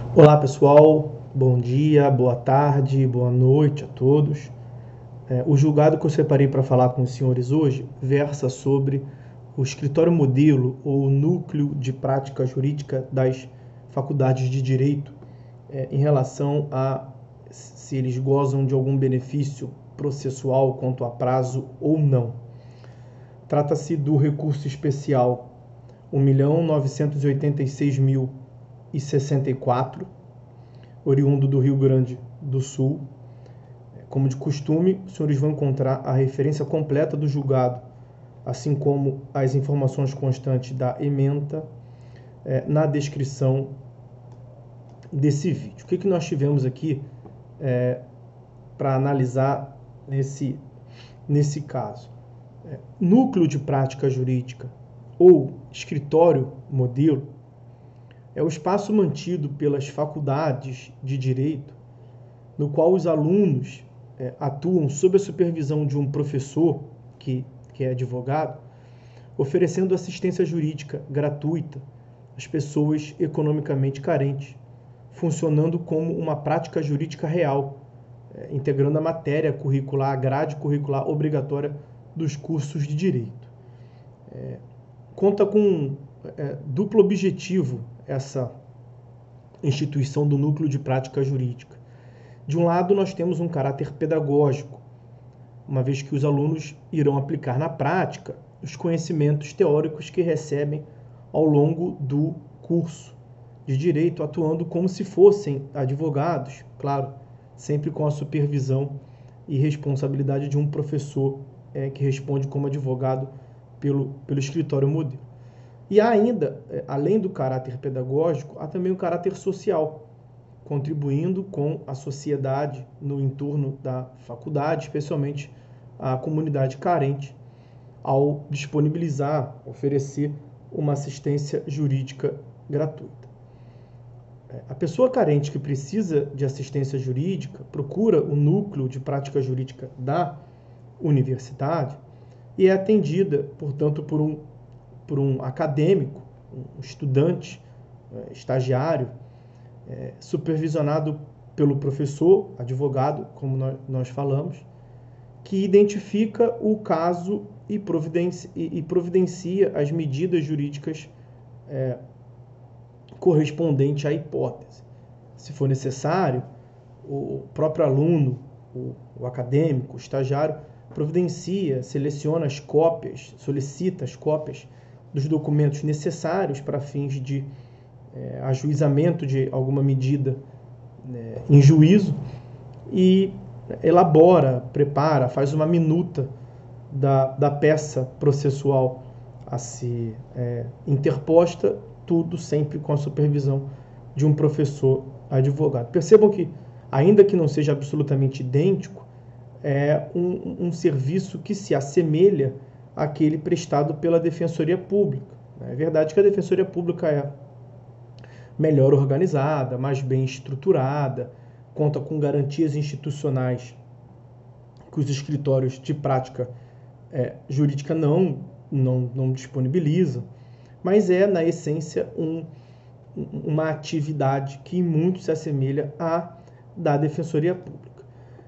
Olá pessoal, bom dia, boa tarde, boa noite a todos. O julgado que eu separei para falar com os senhores hoje versa sobre o escritório modelo ou núcleo de prática jurídica das faculdades de direito em relação a se eles gozam de algum benefício processual quanto a prazo ou não. Trata-se do recurso especial 1.986.064, oriundo do Rio Grande do Sul. Como de costume, os senhores vão encontrar a referência completa do julgado, assim como as informações constantes da ementa, na descrição desse vídeo. O que nós tivemos aqui para analisar nesse caso? Núcleo de prática jurídica ou escritório modelo é o espaço mantido pelas faculdades de direito no qual os alunos atuam sob a supervisão de um professor que é advogado, oferecendo assistência jurídica gratuita às pessoas economicamente carentes, funcionando como uma prática jurídica real, integrando a matéria curricular, a grade curricular obrigatória dos cursos de direito. Conta com duplo objetivo essa instituição do núcleo de prática jurídica. De um lado, nós temos um caráter pedagógico, uma vez que os alunos irão aplicar na prática os conhecimentos teóricos que recebem ao longo do curso de direito, atuando como se fossem advogados, claro, sempre com a supervisão e responsabilidade de um professor que responde como advogado pelo escritório modelo. E há ainda, além do caráter pedagógico, há também o caráter social, contribuindo com a sociedade no entorno da faculdade, especialmente a comunidade carente, ao disponibilizar, oferecer uma assistência jurídica gratuita. A pessoa carente que precisa de assistência jurídica procura o núcleo de prática jurídica da universidade e é atendida, portanto, por um acadêmico, um estudante, estagiário, supervisionado pelo professor, advogado, como nós falamos, que identifica o caso e providencia as medidas jurídicas correspondentes à hipótese. Se for necessário, o próprio aluno, o acadêmico, o estagiário, providencia, seleciona as cópias, solicita as cópias dos documentos necessários para fins de ajuizamento de alguma medida em juízo e elabora, prepara, faz uma minuta da peça processual a ser interposta, tudo sempre com a supervisão de um professor advogado. Percebam que, ainda que não seja absolutamente idêntico, é um serviço que se assemelha àquele prestado pela Defensoria Pública. É verdade que a Defensoria Pública é melhor organizada, mais bem estruturada, conta com garantias institucionais que os escritórios de prática jurídica não disponibilizam, mas é, na essência, uma atividade que muito se assemelha à da Defensoria Pública.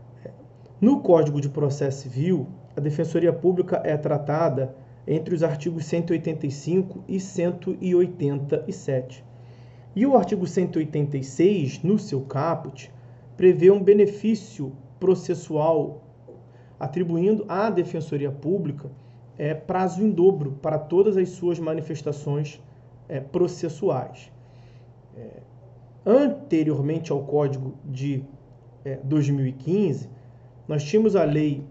No Código de Processo Civil, a Defensoria Pública é tratada entre os artigos 185 e 187. E o artigo 186, no seu caput, prevê um benefício processual atribuindo à Defensoria Pública prazo em dobro para todas as suas manifestações processuais. Anteriormente ao Código de 2015, nós tínhamos a Lei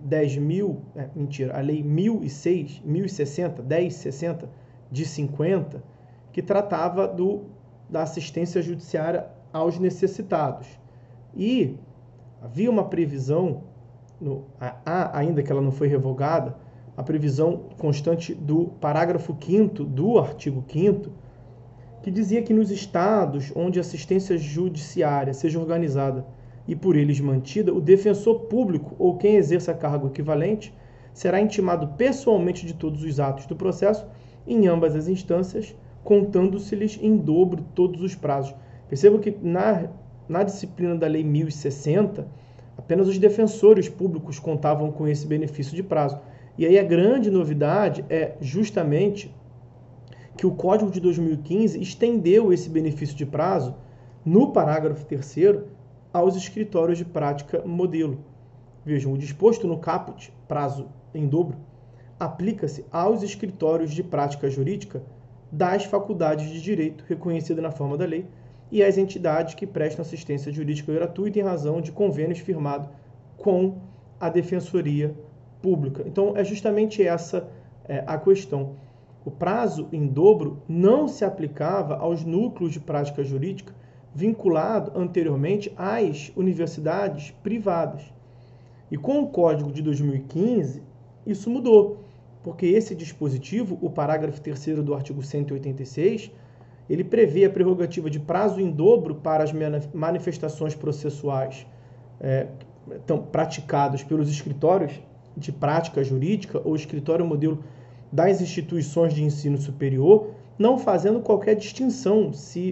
1060 de 50, que tratava da assistência judiciária aos necessitados. E havia uma previsão, ainda que ela não foi revogada, a previsão constante do parágrafo 5º do artigo 5º, que dizia que nos estados onde a assistência judiciária seja organizada e por eles mantida, o defensor público ou quem exerça cargo equivalente será intimado pessoalmente de todos os atos do processo em ambas as instâncias, contando-se-lhes em dobro todos os prazos. Percebam que na disciplina da Lei 1060, apenas os defensores públicos contavam com esse benefício de prazo. E aí a grande novidade é justamente que o Código de 2015 estendeu esse benefício de prazo, no parágrafo 3º, aos escritórios de prática modelo. Vejam, o disposto no caput, prazo em dobro, aplica-se aos escritórios de prática jurídica das faculdades de direito reconhecidas na forma da lei e às entidades que prestam assistência jurídica gratuita em razão de convênios firmados com a Defensoria Pública. Então, é justamente essa a questão. O prazo em dobro não se aplicava aos núcleos de prática jurídica vinculado anteriormente às universidades privadas. E com o Código de 2015, isso mudou, porque esse dispositivo, o parágrafo 3º do artigo 186, ele prevê a prerrogativa de prazo em dobro para as manifestações processuais praticadas pelos escritórios de prática jurídica ou escritório modelo das instituições de ensino superior, não fazendo qualquer distinção se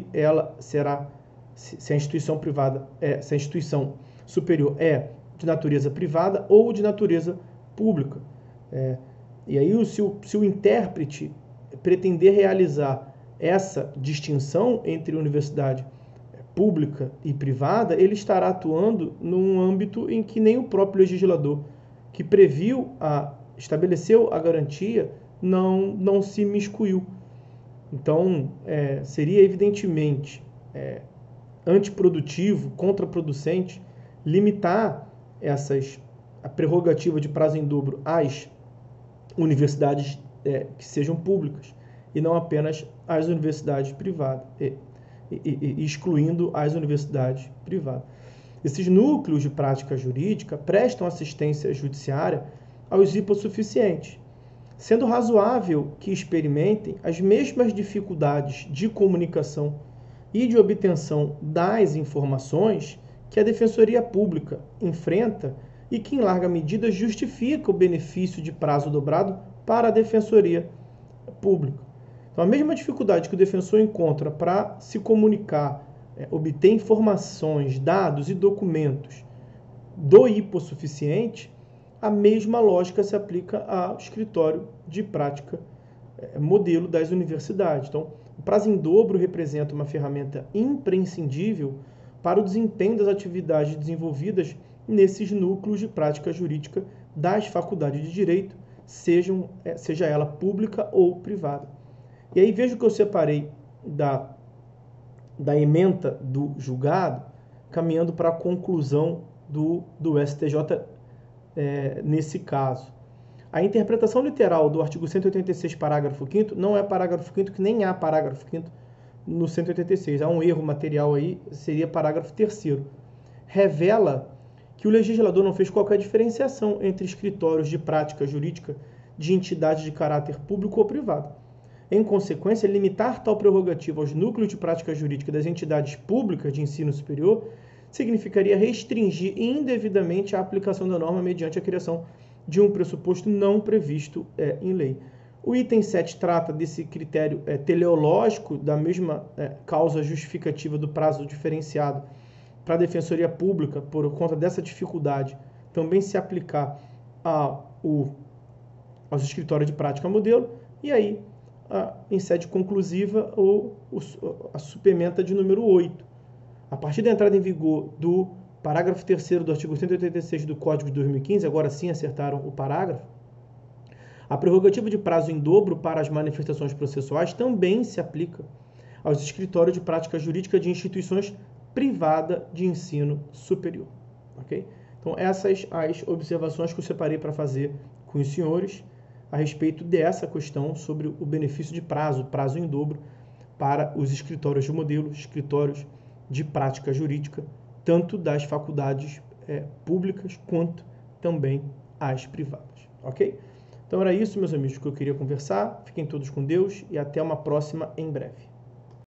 a instituição privada se a instituição superior é de natureza privada ou de natureza pública. E aí, se o intérprete pretender realizar essa distinção entre universidade pública e privada, ele estará atuando num âmbito em que nem o próprio legislador que estabeleceu a garantia não se miscuiu. Então, seria evidentemente antiprodutivo, contraproducente, limitar a prerrogativa de prazo em dobro às universidades que sejam públicas e não apenas às universidades privadas, excluindo as universidades privadas. Esses núcleos de prática jurídica prestam assistência judiciária aos hipossuficientes, sendo razoável que experimentem as mesmas dificuldades de comunicação e de obtenção das informações que a Defensoria Pública enfrenta e que, em larga medida, justifica o benefício de prazo dobrado para a Defensoria Pública. Então, a mesma dificuldade que o defensor encontra para se comunicar, obter informações, dados e documentos do hipossuficiente, a mesma lógica se aplica ao escritório de prática modelo das universidades. Então, o prazo em dobro representa uma ferramenta imprescindível para o desempenho das atividades desenvolvidas nesses núcleos de prática jurídica das faculdades de direito, seja ela pública ou privada. E aí vejo que eu separei da ementa do julgado, caminhando para a conclusão do STJ nesse caso. A interpretação literal do artigo 186, parágrafo 5º, não é parágrafo 5º, que nem há parágrafo 5º no 186. Há um erro material aí, seria parágrafo 3º. Revela que o legislador não fez qualquer diferenciação entre escritórios de prática jurídica de entidades de caráter público ou privado. Em consequência, limitar tal prerrogativa aos núcleos de prática jurídica das entidades públicas de ensino superior significaria restringir indevidamente a aplicação da norma mediante a criação de um pressuposto não previsto em lei. O item 7 trata desse critério teleológico, da mesma causa justificativa do prazo diferenciado para a Defensoria Pública, por conta dessa dificuldade, também se aplicar aos escritórios de prática modelo, e aí, em sede conclusiva, a suplementa de número 8. A partir da entrada em vigor do parágrafo 3º do artigo 186 do Código de 2015, agora sim acertaram o parágrafo, a prerrogativa de prazo em dobro para as manifestações processuais também se aplica aos escritórios de prática jurídica de instituições privadas de ensino superior. Okay? Então, essas as observações que eu separei para fazer com os senhores a respeito dessa questão sobre o benefício de prazo em dobro para os escritórios de modelo, escritórios de prática jurídica, tanto das faculdades públicas quanto também as privadas. Ok? Então era isso, meus amigos, que eu queria conversar. Fiquem todos com Deus e até uma próxima em breve.